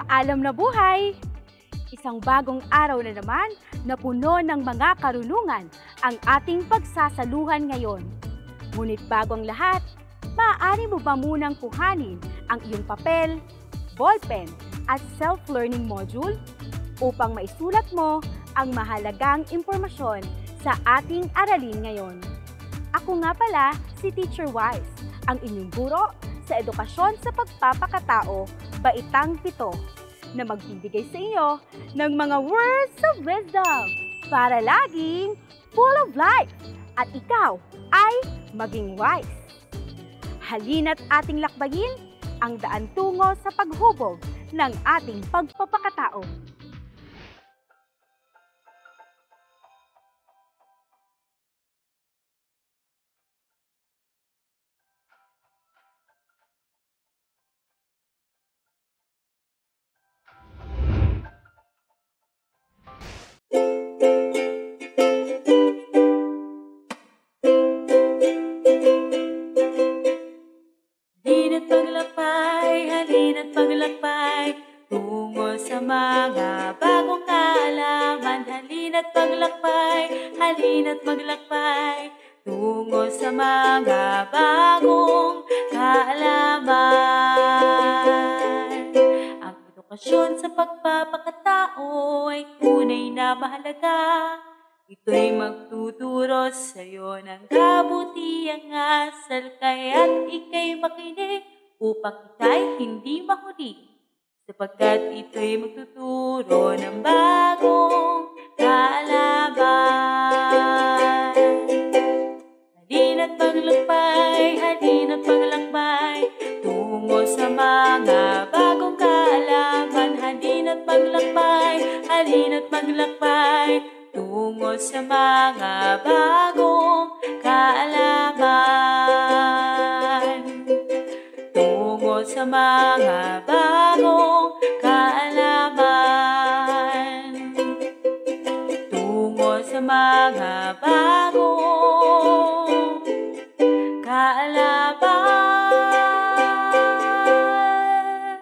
maalam na buhay! Isang bagong araw na naman na puno ng mga karunungan ang ating pagsasaluhan ngayon. Ngunit bago ang lahat, maaari mo ba munang kuhanin ang iyong papel, ballpen at self-learning module upang maisulat mo ang mahalagang impormasyon sa ating aralin ngayon. Ako nga pala si Teacher Wise, ang inyong guro sa edukasyon sa pagpapakatao, Baitang 7, na magbibigay sa iyo ng mga words of wisdom para laging full of life at ikaw ay maging wise. Halina't ating lakbayin ang daan tungo sa paghubog ng ating pagpapakatao. Halina't paglakbay, tungo sa mga bagong kaalaman. Halina't maglakbay, tungo sa mga bagong kaalaman. Ang edukasyon sa pagpapakatao ay tunay na mahalaga. Ito'y magtuturo sa'yo ng kabutiang asal, kaya't ika'y makinig upang ika'y hindi mahuli, sapagkat ito'y magtuturo ng bagong kaalaman. Halina't paglakbay, tungo sa mga bagong kaalaman. Halina't maglakbay, tungo sa mga bagong kaalaman. Tungo sa mga bagong kaalaman. Tungo sa mga bagong kaalaman.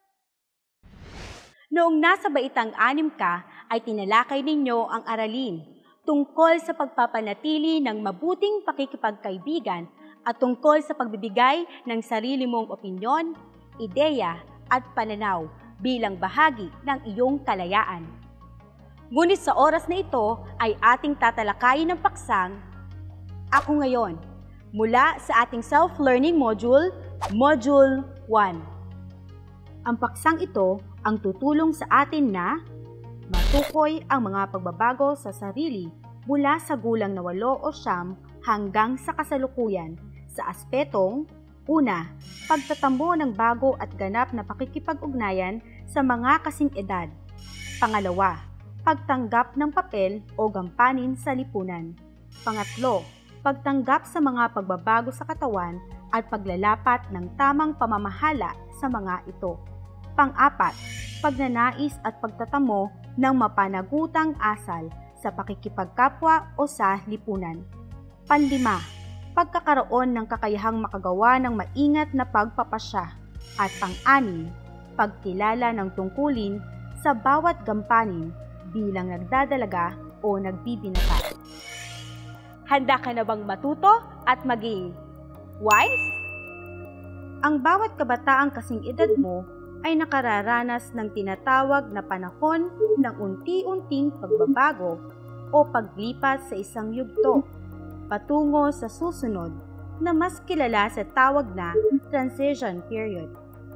Noong nasa Baitang 6 ka, ay tinalakay ninyo ang aralin tungkol sa pagpapanatili ng mabuting pakikipagkaibigan at tungkol sa pagbibigay ng sarili mong opinyon, ideya at pananaw bilang bahagi ng iyong kalayaan. Ngunit sa oras na ito ay ating tatalakayin ng paksang Ako Ngayon mula sa ating self-learning module, Module 1. Ang paksang ito ang tutulong sa atin na matukoy ang mga pagbabago sa sarili mula sa gulang na 8 o 9 hanggang sa kasalukuyan sa aspetong una, pagtatambo ng bago at ganap na pakikipag-ugnayan sa mga kasing edad. Pangalawa, pagtanggap ng papel o gampanin sa lipunan. Pangatlo, pagtanggap sa mga pagbabago sa katawan at paglalapat ng tamang pamamahala sa mga ito. Pang-apat, pagnanais at pagtatamo ng mapanagutang asal sa pakikipagkapwa o sa lipunan. Panlima, pagkakaroon ng kakayahang makagawa ng maingat na pagpapasya. At pang-anim, pagkilala ng tungkulin sa bawat gampanin bilang nagdadalaga o nagbibinata. Handa ka na bang matuto at maging wise? Ang bawat kabataang kasing edad mo ay nakararanas ng tinatawag na panahon ng unti-unting pagbabago o paglipat sa isang yugto patungo sa susunod na mas kilala sa tawag na transition period.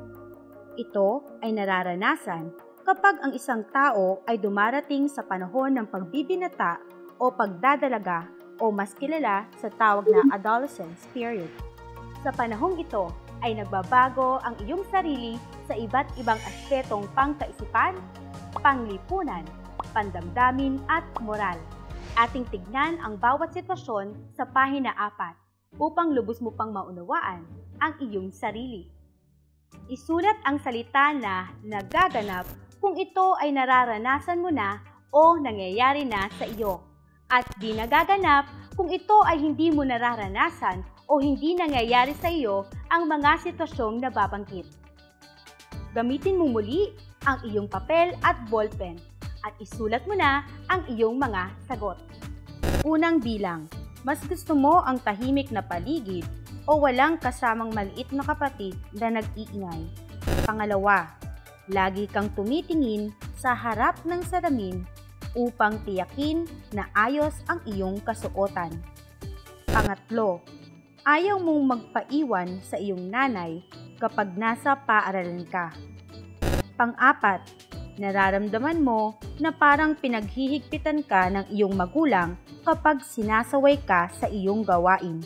Ito ay nararanasan kapag ang isang tao ay dumarating sa panahon ng pagbibinata o pagdadalaga o mas kilala sa tawag na adolescence period. Sa panahong ito ay nagbabago ang iyong sarili sa iba't ibang aspetong pangkaisipan, panglipunan, pandamdamin at moral. Ating tignan ang bawat sitwasyon sa pahina 4 upang lubos mo pang maunawaan ang iyong sarili. Isulat ang salita na nagaganap kung ito ay nararanasan mo na o nangyayari na sa iyo, at di nagaganap kung ito ay hindi mo nararanasan o hindi nangyayari sa iyo ang mga sitwasyong nababanggit. Gamitin mo muli ang iyong papel at ballpen at isulat mo na ang iyong mga sagot. Unang bilang, mas gusto mo ang tahimik na paligid o walang kasamang maliit na kapatid na nag-iingay? Pangalawa, lagi kang tumitingin sa harap ng salamin upang tiyakin na ayos ang iyong kasuotan. Pangatlo, ayaw mong magpaiwan sa iyong nanay kapag nasa paaralan ka. Pang-apat, nararamdaman mo na parang pinaghihigpitan ka ng iyong magulang kapag sinasaway ka sa iyong gawain.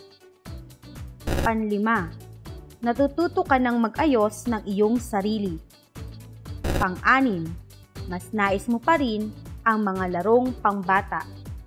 Panlima, natututo ka ng mag-ayos ng iyong sarili. Pang-anim, mas nais mo pa rin ang mga larong pangbata.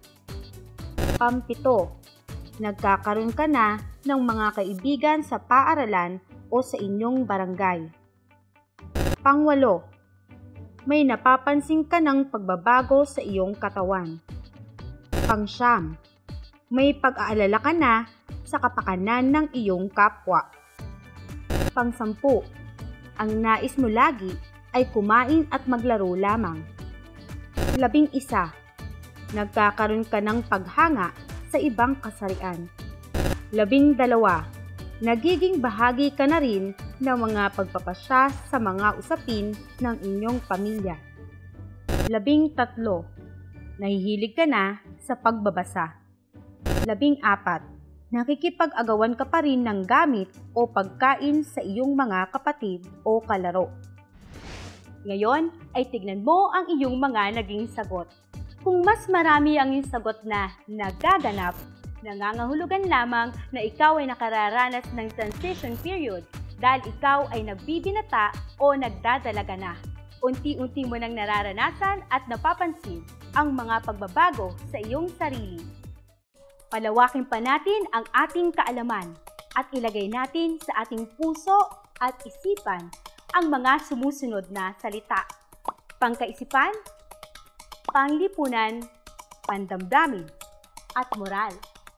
Pang-pito, nagkakaroon ka na ng mga kaibigan sa paaralan o sa inyong barangay. Pang-walo, may napapansin ka ng pagbabago sa iyong katawan. Pang-siyam, may pag-aalala ka na sa kapakanan ng iyong kapwa. Pang-sampu, ang nais mo lagi ay kumain at maglaro lamang. 11, nagkakaroon ka ng paghanga sa ibang kasarian. 12, nagiging bahagi ka na rin ng mga pagpapasya sa mga usapin ng inyong pamilya. 13, nahihilig ka na sa pagbabasa. 14, nakikipag-agawan ka pa rin ng gamit o pagkain sa iyong mga kapatid o kalaro. Ngayon ay tignan mo ang iyong mga naging sagot. Kung mas marami ang iyong sagot na nagaganap, nangangahulugan lamang na ikaw ay nakararanas ng transition period dahil ikaw ay nagbibinata o nagdadalaga na. Unti-unti mo nang nararanasan at napapansin ang mga pagbabago sa iyong sarili. Palawakin pa natin ang ating kaalaman at ilagay natin sa ating puso at isipan ang mga sumusunod na salita. Pangkaisipan, panglipunan, pandamdamin, at moral.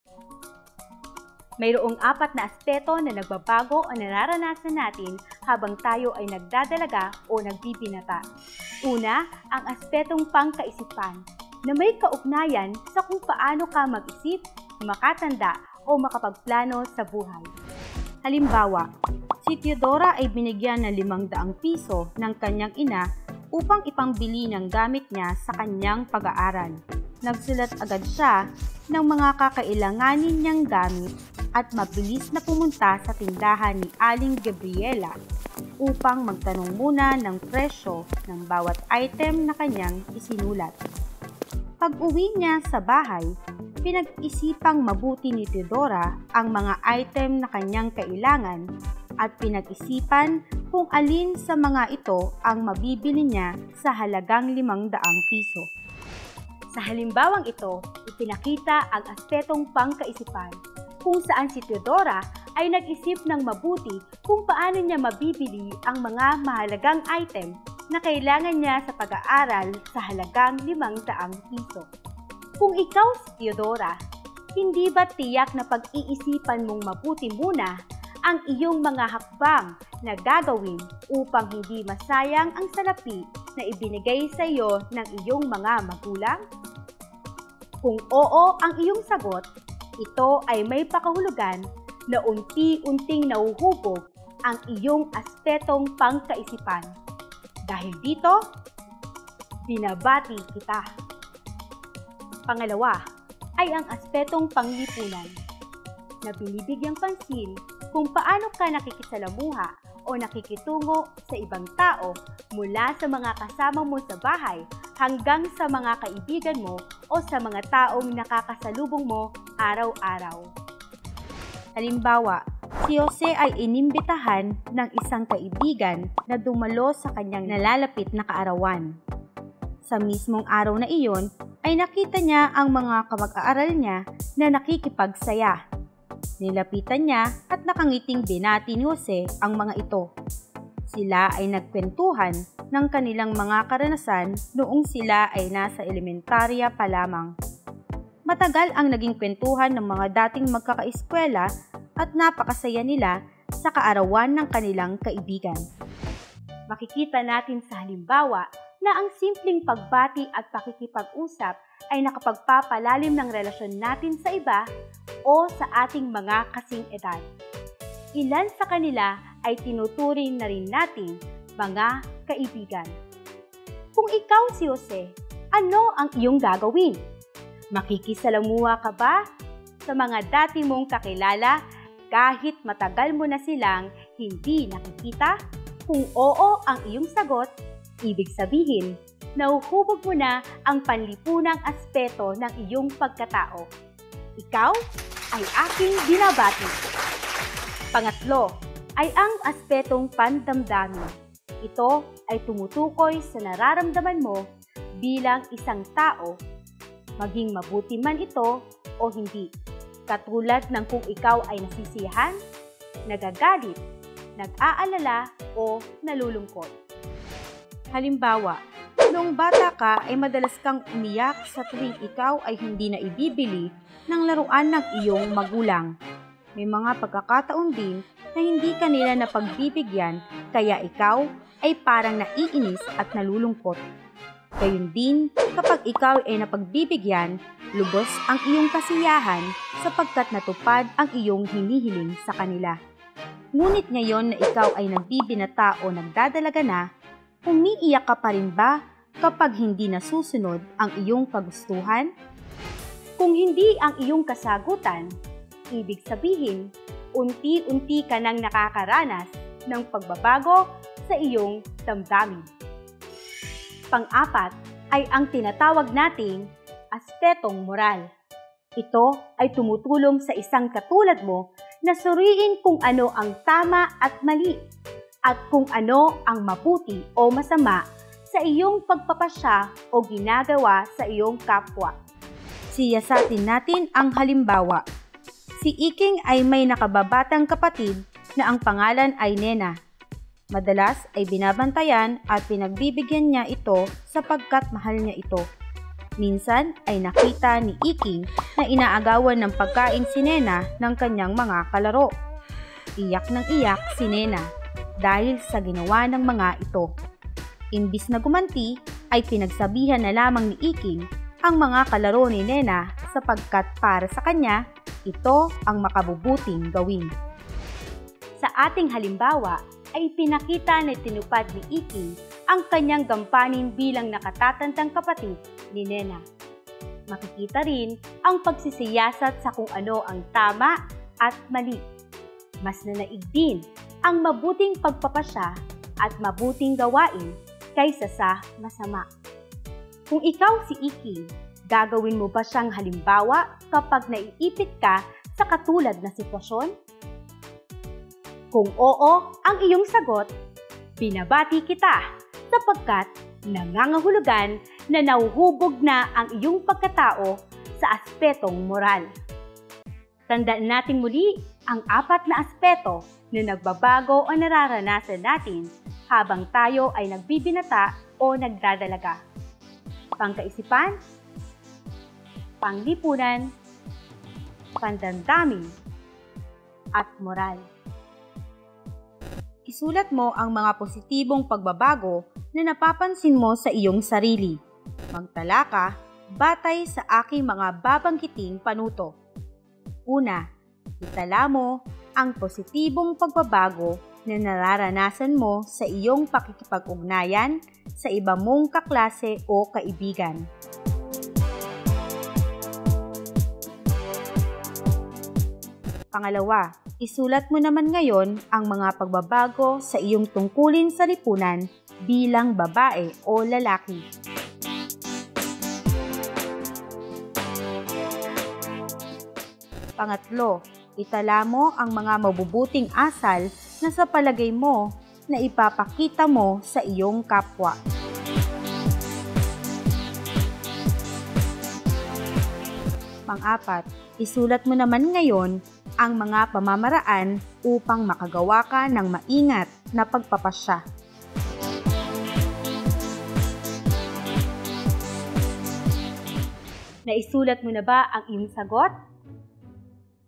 Mayroong 4 na aspeto na nagbabago o nararanasan natin habang tayo ay nagdadalaga o nagbibinata. Una, ang aspetong pangkaisipan na may kaugnayan sa kung paano ka mag-isip, makatanda o makapagplano sa buhay. Halimbawa, si Teodora ay binigyan ng 500 piso ng kanyang ina upang ipangbili ng gamit niya sa kanyang pag-aaral. Nagsulat agad siya ng mga kakailanganin niyang gamit at mabilis na pumunta sa tindahan ni Aling Gabriela upang magtanong muna ng presyo ng bawat item na kanyang isinulat. Pag-uwi niya sa bahay, pinag-isipang mabuti ni Teodora ang mga item na kanyang kailangan at pinag-isipan kung alin sa mga ito ang mabibili niya sa halagang 500 piso. Sa halimbawang ito, ipinakita ang aspetong pangkaisipan kung saan si Teodora ay nag-isip ng mabuti kung paano niya mabibili ang mga mahalagang item na kailangan niya sa pag-aaral sa halagang 500 piso. Kung ikaw si Teodora, hindi ba tiyak na pag-iisipan mong mabuti muna ang iyong mga hakbang na gagawin upang hindi masayang ang salapi na ibinigay sa iyo ng iyong mga magulang? Kung oo ang iyong sagot, ito ay may pakahulugan na unti-unting nahuhubog ang iyong aspetong pangkaisipan. Dahil dito, binabati kita. Pangalawa ay ang aspetong panglipunan na binibigyang pansin kung paano ka nakikisalamuha o nakikitungo sa ibang tao mula sa mga kasama mo sa bahay hanggang sa mga kaibigan mo o sa mga taong nakakasalubong mo araw-araw. Halimbawa, si Jose ay inimbitahan ng isang kaibigan na dumalo sa kanyang nalalapit na kaarawan. Sa mismong araw na iyon, ay nakita niya ang mga kamag-aaral niya na nakikipagsaya. Nilapitan niya at nakangiting binati ni Jose ang mga ito. Sila ay nagkwentuhan ng kanilang mga karanasan noong sila ay nasa elementarya pa lamang. Matagal ang naging kwentuhan ng mga dating magkakaeskwela at napakasaya nila sa kaarawan ng kanilang kaibigan. Makikita natin sa halimbawa na ang simpleng pagbati at pakikipag-usap ay nakapagpapalalim ng relasyon natin sa iba o sa ating mga kasing edad. Ilan sa kanila ay tinuturing na rin natin mga kaibigan. Kung ikaw si Jose, ano ang iyong gagawin? Makikisalamuha ka ba sa mga dati mong kakilala kahit matagal mo na silang hindi nakikita? Kung oo ang iyong sagot, ibig sabihin, nahuhubog mo na ang panlipunang aspeto ng iyong pagkatao. Ikaw ay aking binabati. Pangatlo ay ang aspetong pandamdamin. Ito ay tumutukoy sa nararamdaman mo bilang isang tao, maging mabuti man ito o hindi. Katulad ng kung ikaw ay nasisiyahan, nagagalit, nag-aalala o nalulungkot. Halimbawa, noong bata ka ay madalas kang umiyak sa tuwing ikaw ay hindi na ibibili ng laruan ng iyong magulang. May mga pagkakataon din na hindi ka nila napagbibigyan kaya ikaw ay parang naiinis at nalulungkot. Gayun din kapag ikaw ay napagbibigyan, lubos ang iyong kasiyahan sapagkat natupad ang iyong hinihiling sa kanila. Ngunit ngayon na ikaw ay nagbibinata o nagdadalaga na, umiiyak ka pa rin ba kapag hindi nasusunod ang iyong kagustuhan? Kung hindi ang iyong kasagutan, ibig sabihin, unti-unti ka nang nakakaranas ng pagbabago sa iyong damdamin. Pang-apat ay ang tinatawag nating aspetong moral. Ito ay tumutulong sa isang katulad mo na suriin kung ano ang tama at mali at kung ano ang mabuti o masama sa iyong pagpapasya o ginagawa sa iyong kapwa. Siyasatin natin ang halimbawa. Si Iking ay may nakababatang kapatid na ang pangalan ay Nena. Madalas ay binabantayan at pinagbibigyan niya ito sapagkat mahal niya ito. Minsan ay nakita ni Iking na inaagawan ng pagkain si Nena ng kanyang mga kalaro. Iyak ng iyak si Nena dahil sa ginawa ng mga ito. Imbis na gumanti ay pinagsabihan na lamang ni Iking ang mga kalaro ni Nena sapagkat para sa kanya ito ang makabubuting gawin. Sa ating halimbawa ay pinakita na tinupad ni Iking ang kanyang gampanin bilang nakatatandang kapatid ni Nena. Makikita rin ang pagsisiyasat sa kung ano ang tama at mali. Mas nanaig din ang mabuting pagpapasya at mabuting gawain kaysa sa masama. Kung ikaw si Iking, gagawin mo ba siyang halimbawa kapag naiipit ka sa katulad na sitwasyon? Kung oo ang iyong sagot, binabati kita sapagkat nangangahulugan na nauhubog na ang iyong pagkatao sa aspetong moral. Tandaan natin muli ang 4 na aspeto na nagbabago o nararanasan natin habang tayo ay nagbibinata o nagdadalaga. Pangkaisipan, panglipunan, pandamdamin, at moral. Isulat mo ang mga positibong pagbabago na napapansin mo sa iyong sarili. Magtala ka batay sa aking mga babanggiting panuto. Una, itala mo ang positibong pagbabago na nararanasan mo sa iyong pakikipag-ugnayan sa iba mong kaklase o kaibigan. Pangalawa, isulat mo naman ngayon ang mga pagbabago sa iyong tungkulin sa lipunan bilang babae o lalaki. Pangatlo, itala mo ang mga mabubuting asal na sa palagay mo na ipapakita mo sa iyong kapwa. Pang-apat, isulat mo naman ngayon ang mga pamamaraan upang makagawa ka ng maingat na pagpapasya. Naisulat mo na ba ang iyong sagot?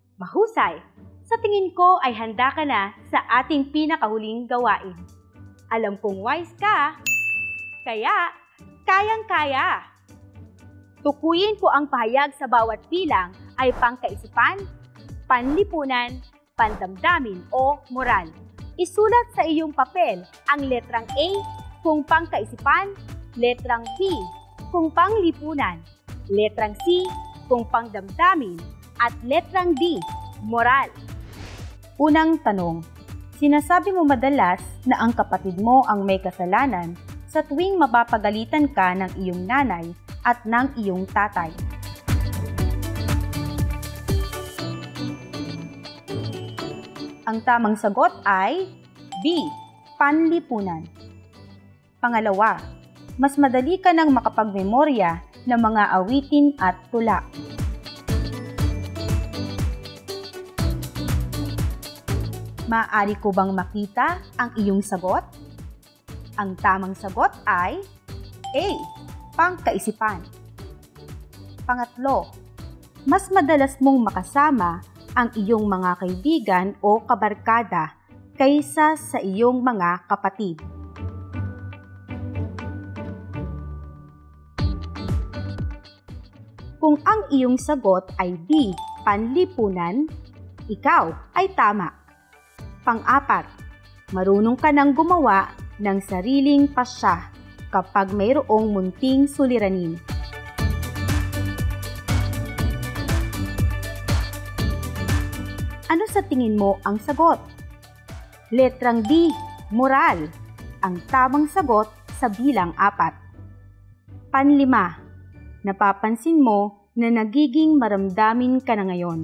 Mahusay! Sa tingin ko ay handa ka na sa ating pinakahuling gawain. Alam kong wise ka, kaya kayang-kaya. Tukuyin ko ang pahayag sa bawat bilang ay pangkaisipan, panlipunan, pandamdamin o moral. Isulat sa iyong papel ang letrang A kung pangkaisipan, letrang B kung panglipunan, letrang C kung pangdamdamin, at letrang D, moral. Unang tanong, sinasabi mo madalas na ang kapatid mo ang may kasalanan sa tuwing mapapagalitan ka ng iyong nanay at ng iyong tatay. Ang tamang sagot ay B, panlipunan. Pangalawa, mas madali ka nang makapagmemorya ng mga awitin at tula. Maaari ko bang makita ang iyong sagot? Ang tamang sagot ay A, pangkaisipan. Pangatlo, mas madalas mong makasama ang iyong mga kaibigan o kabarkada kaysa sa iyong mga kapatid. Kung ang iyong sagot ay B, panlipunan, ikaw ay tama. Pang-apat, marunong ka nang gumawa ng sariling pasya kapag mayroong munting suliranin. Ano sa tingin mo ang sagot? Letrang D, moral, ang tamang sagot sa bilang 4. Panlima, napapansin mo na nagiging maramdamin ka na ngayon.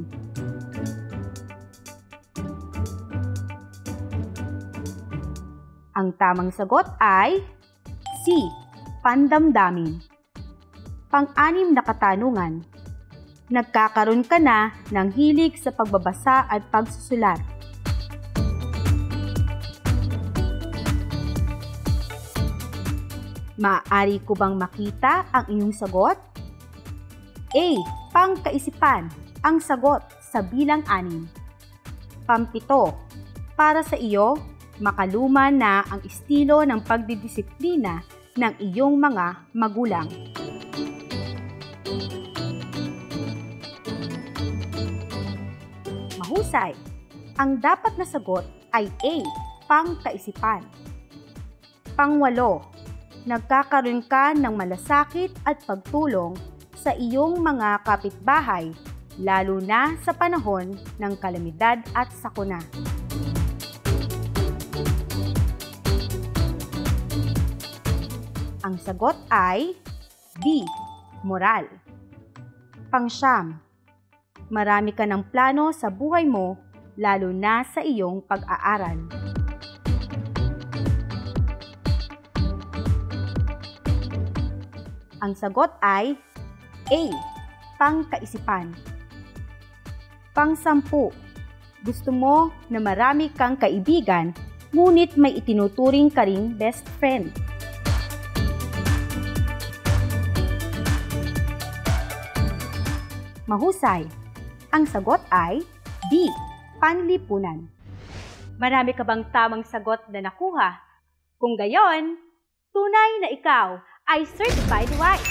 Ang tamang sagot ay C, pandamdamin. Pang-anim na katanungan, nagkakaroon ka na ng hilig sa pagbabasa at pagsusulat. Maaari ko bang makita ang iyong sagot? A, pangkaisipan, ang sagot sa bilang 6. Pampito, para sa iyo, makaluma na ang estilo ng pagdidisiplina ng iyong mga magulang. Mahusay, ang dapat na sagot ay A, pangkaisipan. Pang-8, nagkakaroon ka ng malasakit at pagtulong sa iyong mga kapitbahay, lalo na sa panahon ng kalamidad at sakuna. Ang sagot ay D, moral. Pang-9, marami ka ng plano sa buhay mo, lalo na sa iyong pag-aaral. Ang sagot ay A, pangkaisipan. Pang-10, gusto mo na marami kang kaibigan, ngunit may itinuturing ka ring best friend. Mahusay, ang sagot ay D, panlipunan. Marami ka bang tamang sagot na nakuha? Kung gayon, tunay na ikaw ay certified wise.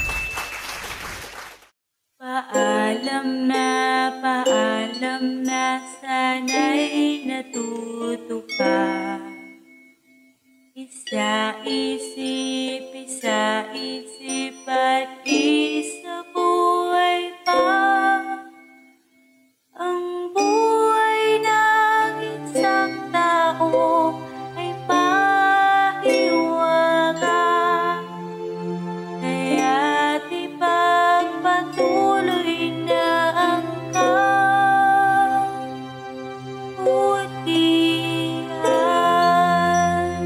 Paalam na, sana'y natuto ka. Isa-isip at isa buhay pa. Ang buhay ng isang tao ay pahiwaga. Kaya't ipagpatuloy na ang kabutihan.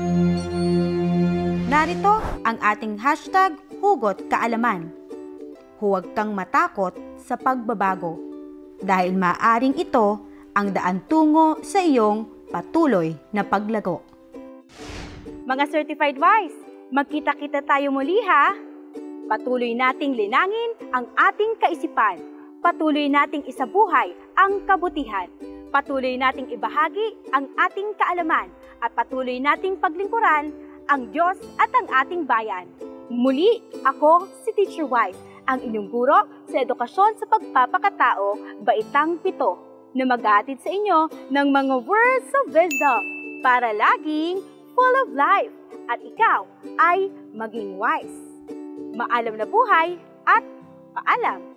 Narito ang ating hashtag Hugot Kaalaman. Huwag kang matakot sa pagbabago, dahil maaaring ito ang daan tungo sa iyong patuloy na paglago. Mga certified wise, magkita-kita tayo muli ha! Patuloy nating linangin ang ating kaisipan. Patuloy nating isabuhay ang kabutihan. Patuloy nating ibahagi ang ating kaalaman at patuloy nating paglingkuran ang Diyos at ang ating bayan. Muli, ako si Teacher Wise, ang inyong guro sa edukasyon sa pagpapakatao, Baitang 7, na mag-aatid sa inyo ng mga words of wisdom para laging full of life at ikaw ay maging wise. Maalam na buhay at paalam!